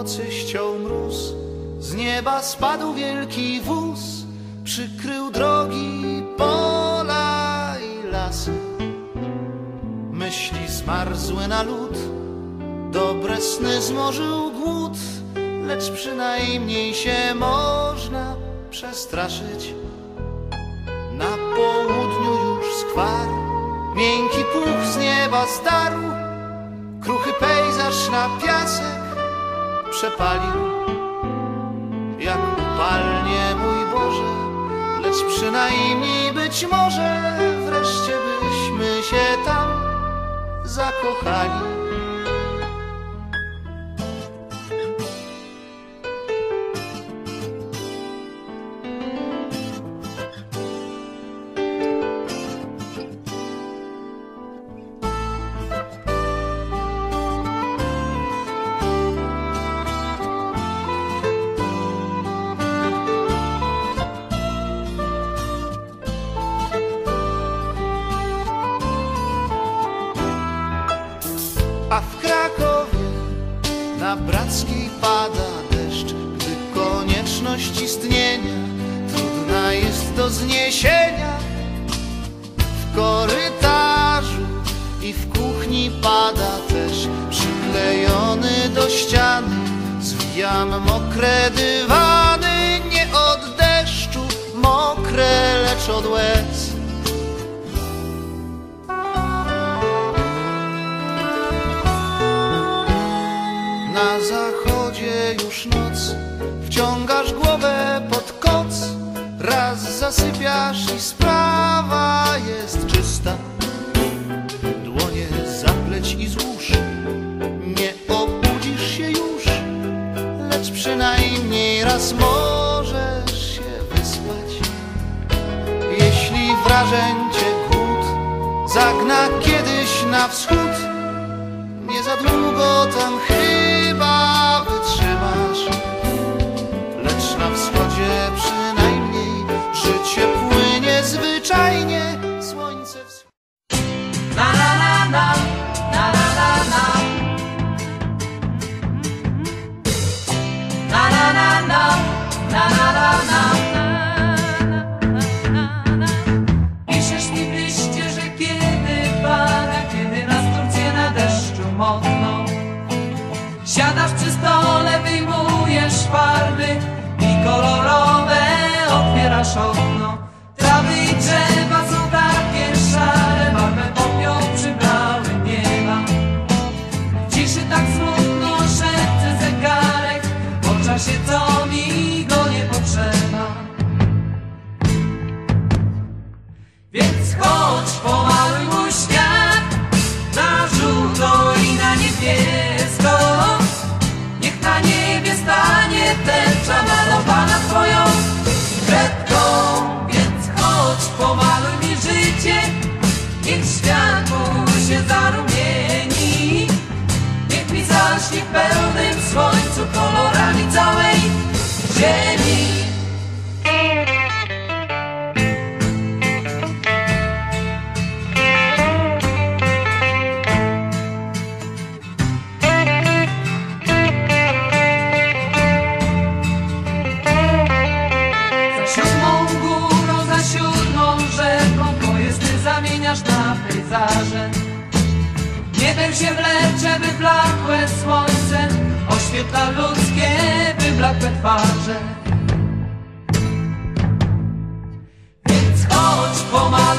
nocy ściął mróz, z nieba spadł wielki wóz, przykrył drogi, pola i lasy. Myśli zmarzły na lód, dobre sny zmorzył głód, lecz przynajmniej się można przestraszyć. Na południu już skwar, miękki puch z nieba zdarł, kruchy pejzaż na piasek przepalił. Jak upalnie, mój Boże, lecz przynajmniej być może wreszcie byśmy się tam zakochali. A w Krakowie na Brackiej pada deszcz, gdy konieczność istnienia trudna jest do zniesienia. W korytarzu i w kuchni pada też, przyklejony do ściany zwijam mokre dywany, nie od deszczu mokre, lecz od łez. Na zachodzie już noc, wciągasz głowę pod koc, raz zasypiasz i sprawa jest czysta. Dłonie zapleć i złóż, nie obudzisz się już, lecz przynajmniej raz możesz się wyspać. Jeśli wrażeń cię głód zagna kiedyś na wschód, nie za długo tam chyba wytrzymasz, lecz na wschodzie przynajmniej życie płynie zwyczajnie, słońce wschodzi. Na na na na, na na na na, na na na na, na na na na. Piszesz mi w liście, że kiedy pada, kiedy nastąpi na deszczu mocno, siadasz przy stole, wyjmujesz farby i kolorowe otwierasz okno. Trawy i drzewa są takie szare, barwę popiół przybrały nieba. W ciszy tak smutno szepce zegarek, po czasie co mi go nie potrzeba. Więc chodź, pomaluj mój świat na żółto i na niebiesko. Niech na niebie stanie tęcza malowana twoją kredką. Więc chodź, pomaluj mi życie, niech światło się zarumieni. Niech mi zaśnie w pełnym słońcu kolorami całej ziemi. Na pejzaże niebem się wlecze wyblakłe słońce, oświetla ludzkie wyblakłe twarze. Więc chodź, pomaluj